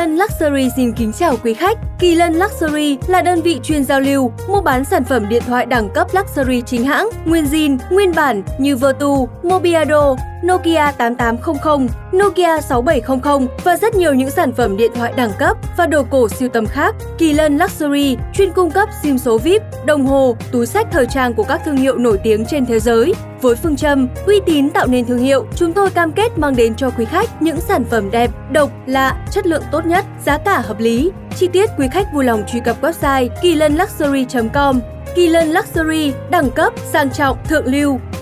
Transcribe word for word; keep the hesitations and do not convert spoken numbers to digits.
Lân Luxury xin kính chào quý khách. Kỳ Lân Luxury là đơn vị chuyên giao lưu, mua bán sản phẩm điện thoại đẳng cấp Luxury chính hãng, nguyên zin, nguyên bản như Vertu, Mobiado, Nokia tám tám không không, Nokia sáu bảy không không và rất nhiều những sản phẩm điện thoại đẳng cấp và đồ cổ sưu tầm khác. Kỳ Lân Luxury chuyên cung cấp sim số vi ai pi, đồng hồ, túi xách thời trang của các thương hiệu nổi tiếng trên thế giới. Với phương châm uy tín tạo nên thương hiệu, chúng tôi cam kết mang đến cho quý khách những sản phẩm đẹp, độc, lạ, chất lượng tốt nhất, giá cả hợp lý. Chi tiết quý khách vui lòng truy cập website kỳ lân luxury chấm com. Kỳ Lân Luxury, đẳng cấp, sang trọng, thượng lưu.